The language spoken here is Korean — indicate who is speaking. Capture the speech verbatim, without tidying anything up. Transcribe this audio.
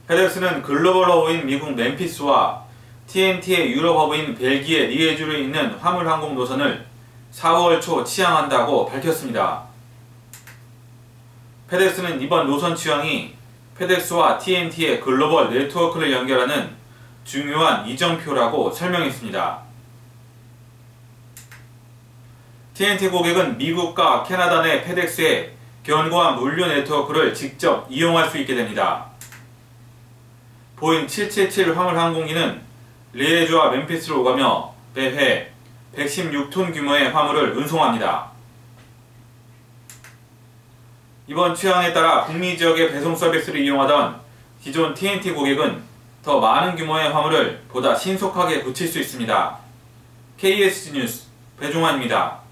Speaker 1: 페덱스는 글로벌 허브인 미국 멤피스와 티엔티의 유럽 허브인 벨기에 리에주에 있는 화물항공 노선을 사월 초 취항한다고 밝혔습니다. 페덱스는 이번 노선 취항이 페덱스와 티엔티의 글로벌 네트워크를 연결하는 중요한 이정표라고 설명했습니다. 티엔티 고객은 미국과 캐나다 내 페덱스의 견고한 물류 네트워크를 직접 이용할 수 있게 됩니다. 보잉 칠칠칠 화물항공기는 리에주와 멤피스로 오가며 매회 백십육 톤 규모의 화물을 운송합니다. 이번 취항에 따라 북미 지역의 배송 서비스를 이용하던 기존 티엔티 고객은 더 많은 규모의 화물을 보다 신속하게 붙일 수 있습니다. 케이에스지 뉴스 배종환입니다.